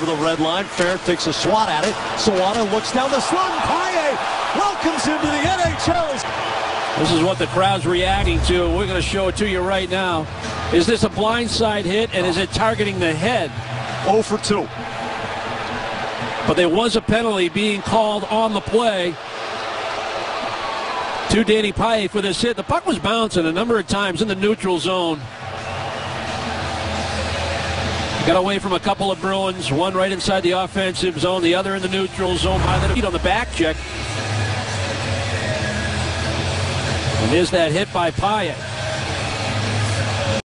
over the red line. Fair takes a swat at it. Sawada looks down the slot. Paille welcomes him to the NHL. This is what the crowd's reacting to. We're going to show it to you right now. Is this a blindside hit, and is it targeting the head? 0 for 2. But there was a penalty being called on the play to Danny Paille for this hit. The puck was bouncing a number of times in the neutral zone. Got away from a couple of Bruins, one right inside the offensive zone, the other in the neutral zone by the feet on the back check. And there's that hit by Paille.